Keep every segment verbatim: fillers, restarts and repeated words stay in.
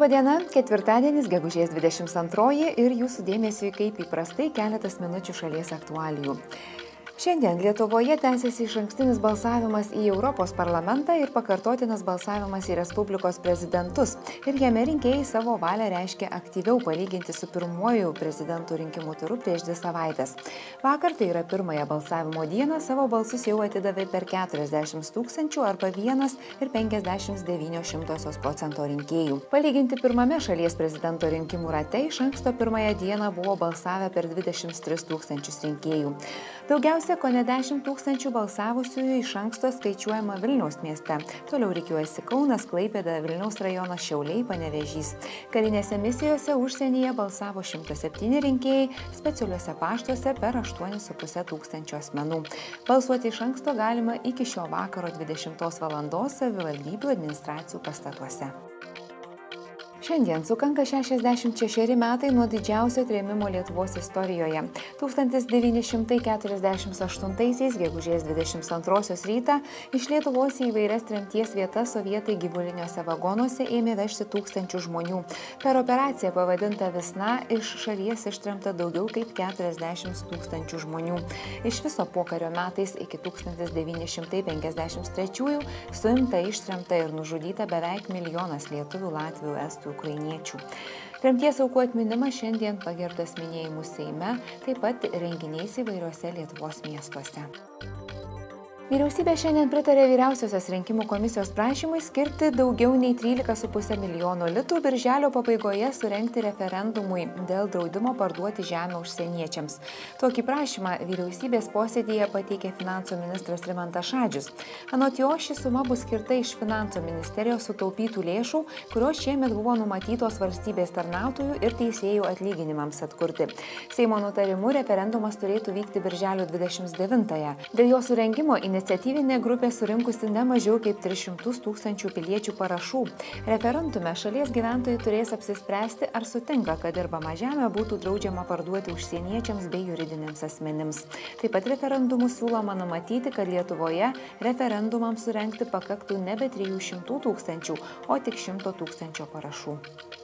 Labadiena, ketvirtadienis, gegužės dvidešimt antroji ir jūsų dėmesiui kaip įprastai keletas minučių šalies aktualijų. Šiandien Lietuvoje tęsiasi išankstinis balsavimas į Europos parlamentą ir pakartotinas balsavimas į Respublikos prezidentus. Ir jame rinkėjai savo valią reiškia aktyviau palyginti su pirmuoju prezidentų rinkimų turu prieš dvi savaitės. Vakar, tai yra pirmąją balsavimo dieną, savo balsus jau atidavė per keturiasdešimt tūkstančių arba vienas ir penkiasdešimt devynios šimtosios procento rinkėjų. Palyginti pirmame šalies prezidento rinkimų rate iš anksto pirmąją dieną buvo balsavę per dvidešimt tris tūkstančius rinkėjų. Daugiausia kone dešimt tūkstančių balsavusiųjų iš anksto skaičiuojama Vilniaus mieste. Toliau rikiuojasi Kaunas, Klaipėda, Vilniaus rajonas, Šiauliai, Panevėžys. Karinėse misijose užsienyje balsavo šimtas septyni rinkėjai, specialiuose paštuose per aštuonis su puse tūkstančio asmenų. Balsuoti iš anksto galima iki šio vakaro dvidešimtos valandos savivaldybių administracijų pastatuose. Šiandien sukanka šešiasdešimt šešeri metai nuo didžiausio trėmimo Lietuvos istorijoje. tūkstantis devyni šimtai keturiasdešimt aštuntaisiais gegužės dvidešimt antrosios rytą iš Lietuvos į įvairias tremties vietas sovietai gyvuliniuose vagonuose ėmė vežti tūkstančių žmonių. Per operaciją pavadintą Visna iš šalies ištremta daugiau kaip keturiasdešimt tūkstančių žmonių. Iš viso pokario metais iki tūkstantis devyni šimtai penkiasdešimt trečiųjų suimta, ištremta ir nužudyta beveik milijonas lietuvių, latvių, estų, ukrainiečių. Tremties aukų atminimas šiandien pagerbtas minėjimų Seime, taip pat renginiais įvairiuose Lietuvos miestuose. Vyriausybė šiandien pritarė Vyriausiosios rinkimų komisijos prašymui skirti daugiau nei trylika su puse milijono litų birželio pabaigoje surengti referendumui dėl draudimo parduoti žemę užsieniečiams. Tokį prašymą vyriausybės posėdėje pateikė finansų ministras Rimantas Šadžius. Anot jo, ši suma bus skirta iš finansų ministerijos sutaupytų lėšų, kurios šiemet buvo numatytos valstybės tarnautojų ir teisėjų atlyginimams atkurti. Seimo nutarimu referendumas turėtų vykti birželio dvidešimt devintąją. Dėl jo surengimo iniciatyvinė grupė surinkusi ne mažiau kaip tris šimtus tūkstančių piliečių parašų. Referendume šalies gyventojai turės apsispręsti, ar sutinka, kad dirbama žemė būtų draudžiama parduoti užsieniečiams bei juridiniams asmenims. Taip pat referendumu siūloma numatyti, kad Lietuvoje referendumams surengti pakaktų nebe trijų šimtų tūkstančių, o tik šimto tūkstančio parašų.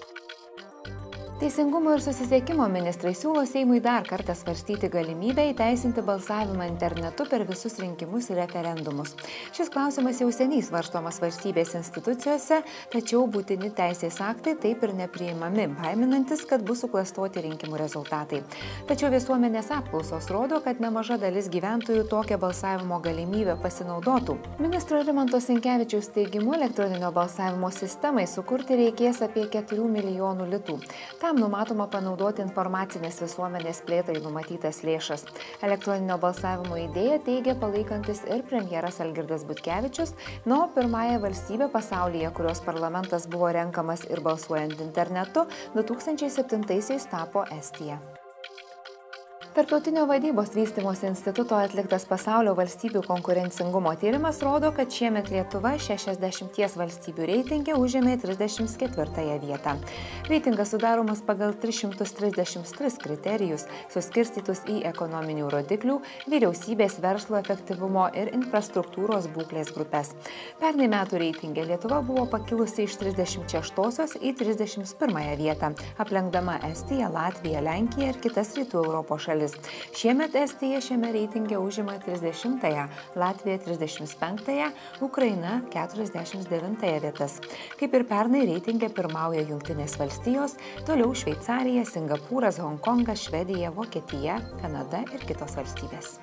Teisingumo ir susisiekimo ministrai siūlo Seimui dar kartą svarstyti galimybę įteisinti balsavimą internetu per visus rinkimus ir referendumus. Šis klausimas jau seniai svarstomas valstybės institucijose, tačiau būtini teisės aktai taip ir nepriimami, baiminantis, kad bus suklastoti rinkimų rezultatai. Tačiau visuomenės apklausos rodo, kad nemaža dalis gyventojų tokią balsavimo galimybę pasinaudotų. Ministro Rimanto Sinkevičiaus teigimu, elektroninio balsavimo sistemai sukurti reikės apie keturių milijonų litų. Tam numatoma panaudoti informacinės visuomenės plėtrai numatytas lėšas. Elektroninio balsavimo idėją teigia palaikantis ir premjeras Algirdas Butkevičius, na, o pirmąją valstybę pasaulyje, kurios parlamentas buvo renkamas ir balsuojant internetu, du tūkstančiai septintaisiais tapo Estija. Tarptautinio vadybos vystymosi instituto atliktas pasaulio valstybių konkurencingumo tyrimas rodo, kad šiemet Lietuva šešiasdešimties valstybių reitinge užėmė trisdešimt ketvirtąją vietą. Reitingas sudaromas pagal tris šimtus trisdešimt tris kriterijus, suskirstytus į ekonominių rodiklių, vyriausybės verslo efektyvumo ir infrastruktūros būklės grupės. Pernai metų reitinge Lietuva buvo pakilusi iš trisdešimt šeštosios į trisdešimt pirmąją vietą, aplenkdama Estiją, Latviją, Lenkiją ir kitas rytų Europos šalis. Šiemet Estija šiame reitinge užima trisdešimtąją, Latvija trisdešimt penktąją, Ukraina keturiasdešimt devintąją vietas. Kaip ir pernai reitinge pirmauja Jungtinės valstijos, toliau Šveicarija, Singapūras, Honkongas, Švedija, Vokietija, Kanada ir kitos valstybės.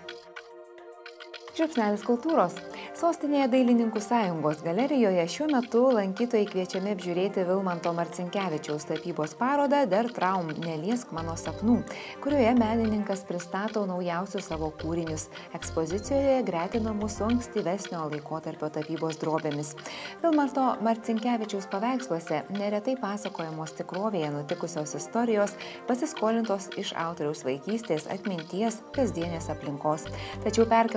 Žiupsnelis kultūros. Sostinėje Dailininkų sąjungos galerijoje šiuo metu lankytojai kviečiami apžiūrėti Vilmanto Marcinkevičiaus tapybos parodą Der Traum – Neliesk mano sapnų, kurioje menininkas pristato naujausius savo kūrinius. Ekspozicijoje gretinamų su ankstyvesnio laikotarpio tapybos drobėmis. Vilmanto Marcinkevičiaus paveiksluose neretai pasakojamos tikrovėje nutikusios istorijos, pasiskolintos iš autoriaus vaikystės, atminties, kasdienės aplinkos, tačiau perkeltos į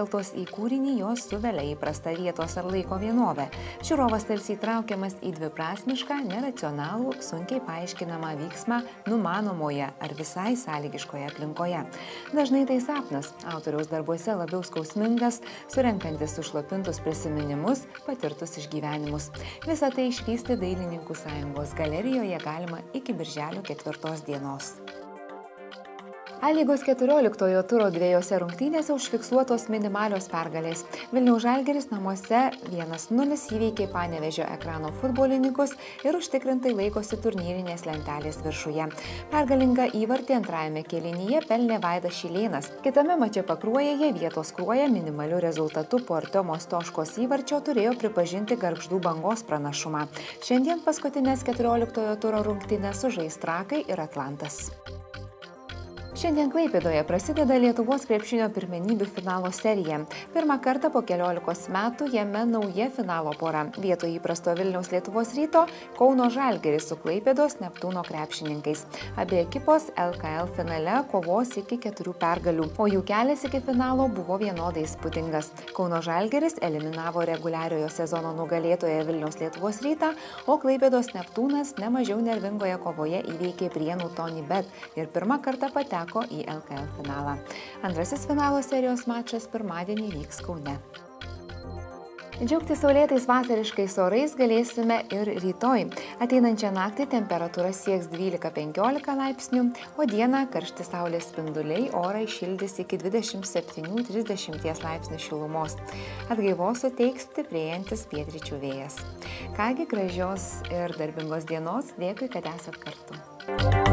kūrinį jos suvelia įprasta vietos ar laiko vienovė. Žiūrovas tarsi įtraukiamas į dviprasmišką, neracionalų, sunkiai paaiškinamą vyksmą numanomoje ar visai sąlygiškoje aplinkoje. Dažnai tai sapnas, autoriaus darbuose labiau skausmingas, surenkantis sušlapintus prisiminimus, patirtus išgyvenimus. Visą tai išvysti Dailininkų sąjungos galerijoje galima iki birželio ketvirtos dienos. A lygos keturioliktojo turo dviejose rungtynėse užfiksuotos minimalios pergalės. Vilniaus Žalgiris namuose vienas nulis įveikė Panevėžio Ekrano futbolininkus ir užtikrintai laikosi turnyrinės lentelės viršuje. Pergalingą įvartį antrajame kėlinyje pelnė Vaidas Šilėnas. Kitame mače Pakruojyje vietos Kruoja minimaliu rezultatu po Artiomo Stoškos įvarčio turėjo pripažinti Gargždų Bangos pranašumą. Šiandien paskutinės keturioliktojo turo rungtynės sužais Trakai ir Atlantas. Šiandien Klaipėdoje prasideda Lietuvos krepšinio pirmenybių finalo serija. Pirmą kartą po keliolikos metų jame nauja finalo pora. Vietoj įprasto Vilniaus Lietuvos Ryto Kauno Žalgiris su Klaipėdos Neptūno krepšininkais. Abi ekipos L K L finale kovos iki keturių pergalių, o jų kelias iki finalo buvo vienodai įspūdingas. Kauno Žalgiris eliminavo reguliariojo sezono nugalėtoją Vilniaus Lietuvos Rytą, o Klaipėdos Neptūnas nemažiau nervingoje kovoje įveikė Prienų Tonybet ir pirmą kartą pateko į L K L finalą. Antrasis finalo serijos mačas pirmadienį vyks Kaune. Džiaugtis saulėtais vasariškais orais galėsime ir rytoj. Ateinančią naktį temperatūra sieks dvylika penkiolika laipsnių, o dieną karšti saulės spinduliai orą šildys iki dvidešimt septynių trisdešimt laipsnių šilumos. Atgaivos suteiks stiprėjantis pietryčių vėjas. Kągi, gražios ir darbingos dienos, dėkui, kad esat kartu.